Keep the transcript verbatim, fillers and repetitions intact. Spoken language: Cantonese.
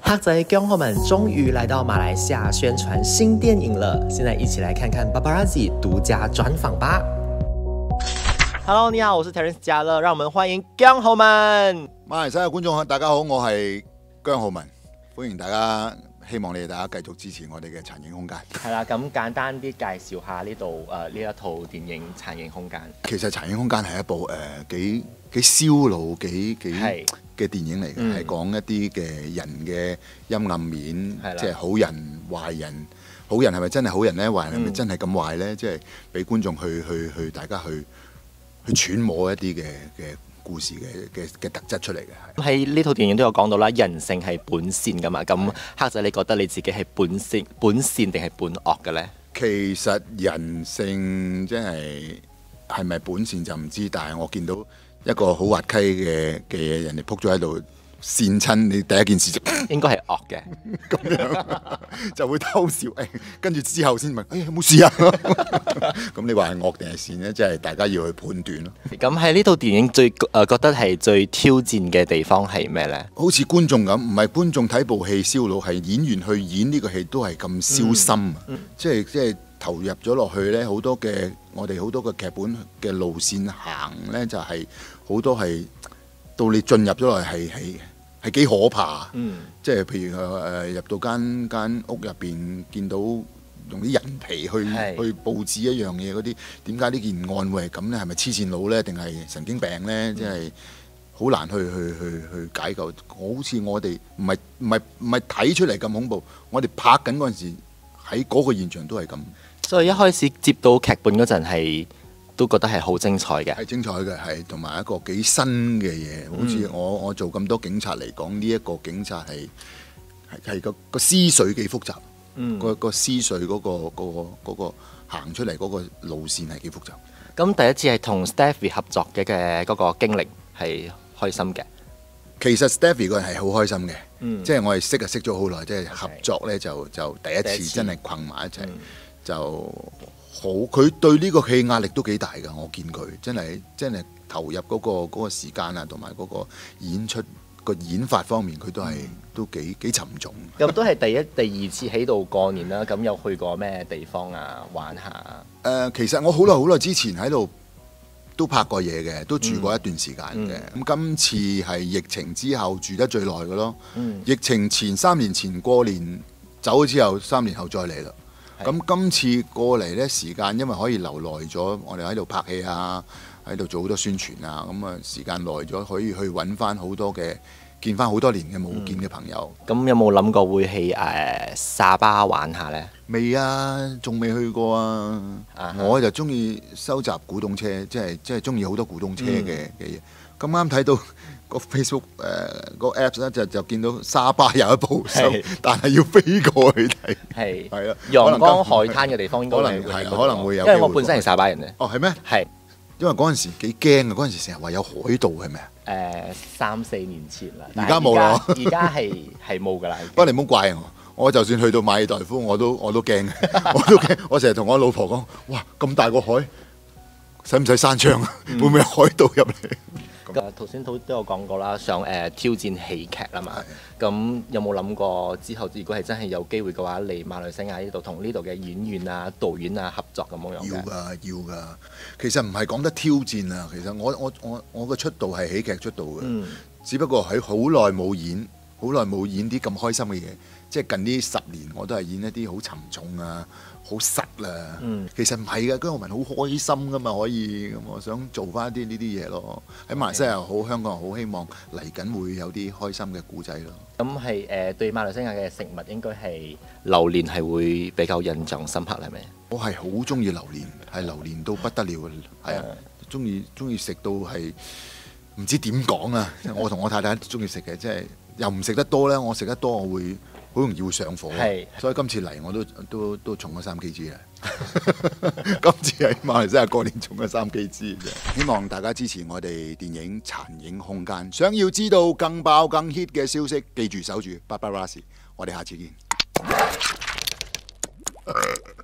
黑仔姜浩文終於來到馬來西亞宣傳新電影了，現在一起來看看 Paparazzi 獨家專訪吧。Hello， 你好，我是 Terence 嘉樂，讓我們歡迎姜浩文。 馬來西亞觀眾大家好，我係姜浩文，歡迎大家，希望你哋大家繼續支持我哋嘅殘影空間。 係啦，咁簡單啲介紹下呢度誒呢一套電影《殘影空間》。 其實《殘影空間》係一部誒、呃、幾幾燒腦、幾幾嘅電影嚟嘅，係、嗯、講一啲嘅人嘅陰暗面，即係好人、壞人。好人係咪真係好人呢？壞人係咪真係咁壞呢？即係俾觀眾去去去大家去去揣摩一啲嘅嘅故事嘅嘅嘅特質出嚟嘅。 喺呢套電影都有講到啦，人性係本善噶嘛。咁黑仔，你覺得你自己係本善本善定係本惡嘅呢？ 其實人性真係係咪本善就唔知，但係我見到一個好滑稽嘅嘅嘢，人哋撲咗喺度跣親，你第一件事就應該係惡嘅， 咁樣就會偷笑。誒，跟住之後先問，誒有冇事啊？咁你話係惡定係善呢？即係大家要去判斷咯。 咁喺呢套電影最誒、呃、覺得係最挑戰嘅地方係咩呢？ 好似觀眾咁，唔係觀眾睇部戲燒腦，係演員去演呢個戲都係咁燒心啊！嗯嗯、即係即係投入咗落去呢，好多嘅我哋好多嘅劇本嘅路線行呢，就係、是、好多係到你進入咗落去係係。係幾可怕，嗯、即係譬如誒、呃、入到間間屋入邊，見到用啲人皮去去佈置一樣嘢嗰啲，點解呢件案會係咁呢？係咪黐線佬呢？定係神經病呢？嗯、即係好難去去去去解構。好似我哋唔係唔係唔係睇出嚟咁恐怖，我哋拍緊嗰陣時喺嗰個現場都係咁。所以一開始接到劇本嗰陣係。都覺得係好精彩嘅，係精彩嘅，係同埋一個幾新嘅嘢。好似我我做咁多警察嚟講，呢、這、一個警察係係係個個思緒幾複雜，嗯、個個思緒嗰、那個嗰、那個那個行出嚟嗰個路線係幾複雜。咁第一次係同 Stephy 合作嘅嘅嗰個經歷係開心嘅。其實 Stephy 個人係好開心嘅，嗯、即係我哋識啊識咗好耐，即係合作咧就就第一次真係困埋一齊、嗯、就。好，佢對呢個戲壓力都幾大㗎，我見佢真係真係投入嗰、嗰個嗰、嗰個時間啊，同埋嗰個演出、嗰個演法方面，佢都係、嗯、都幾幾沉重。咁都係第一、第二次喺度過年啦，咁有去過咩地方啊玩下？誒、呃，其實我好耐好耐之前喺度都拍過嘢嘅，都住過一段時間嘅。咁、嗯、今次係疫情之後住得最耐嘅咯。嗯、疫情前三年前過年走咗之後，三年後再嚟啦。咁今次過嚟呢時間，因為可以留耐咗，我哋喺度拍戲啊，喺度做好多宣傳啊，咁啊時間耐咗，可以去揾翻好多嘅，見翻好多年嘅冇見嘅朋友。咁、嗯、有冇諗過會去誒、呃、沙巴玩下呢？未啊，仲未去過啊。Uh huh. 我就中意收集古董車，即係即係中意好多古董車嘅嘅嘢。咁啱睇到個 Facebook 誒、呃、個 Apps 咧，就就見到沙巴有一部收，是但係要飛過去睇。係係啊，陽光海灘嘅地方應該可能係可能會有，因為我本身係沙巴人咧。哦，係咩？係是因為嗰陣時幾驚啊！嗰陣時成日話有海盜係咪啊？誒、呃，三四年前啦，而家冇啦。而家係係冇㗎啦。不過你唔好怪我，我就算去到馬爾代夫，我都我都驚，我都驚。我成日同我老婆講：哇，咁大個海，使唔使閂窗啊？會唔會有海盜入嚟？頭先都都有講過啦，想誒、呃、挑戰喜劇啊嘛。咁的有冇諗過之後，如果係真係有機會嘅話，嚟馬來西亞呢度同呢度嘅演員啊、導演啊合作咁樣樣嘅？要㗎，要㗎。其實唔係講得挑戰啊。其實我我我我嘅出道係喜劇出道嘅，嗯、只不過喺好耐冇演，好耐冇演啲咁開心嘅嘢。即係近呢十年，我都係演一啲好沉重啊。好實啦，嗯、其實唔係嘅，姜浩文好開心噶嘛，可以咁，我想做翻啲呢啲嘢咯。喺馬來西亞又好，香港又好，希望嚟緊會有啲開心嘅故仔咯。咁係誒對馬來西亞嘅食物應該係榴蓮係會比較印象深刻係咪？我係好中意榴蓮，係榴蓮到不得了嘅，係啊，中意中意食到係唔知點講啊！我同我太太都中意食嘅，即係又唔食得多咧，我食得多我會。好容易會上火，是所以今次嚟我都都都重咗三 K G 啊！今次喺馬來西亞過年重咗三 K G 啫。希望大家支持我哋電影《殘影空間》。想要知道更爆更 hit 嘅消息，記住守住 Paparazzi。我哋下次見。